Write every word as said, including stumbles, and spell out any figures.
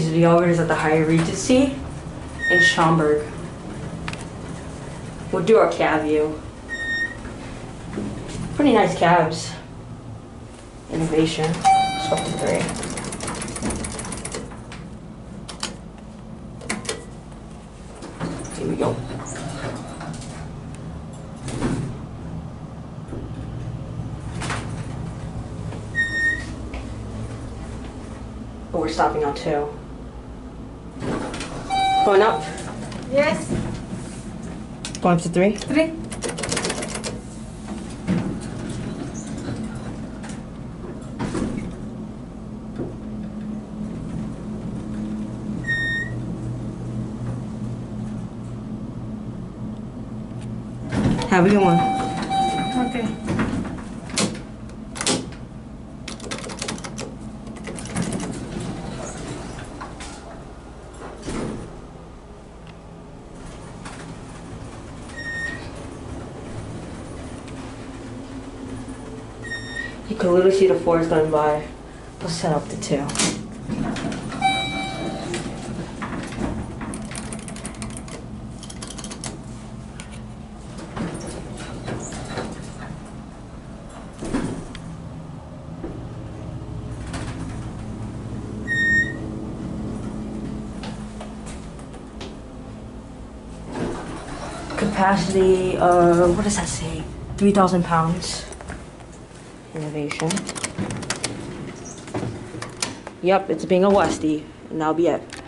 is the elevators at the Hyatt Regency in Schaumburg. We'll do our cab view. Pretty nice cabs. Innovation. Let's go up to three. Here we go. Oh, we're stopping on two. Going up? Yes. Going up to three? Three. Have a good one. Okay. You can literally see the floors going by. Let's set up the two. Capacity, uh, what does that say? three thousand pounds. Innovation. Yep, it's being a Westie, and that'll be it.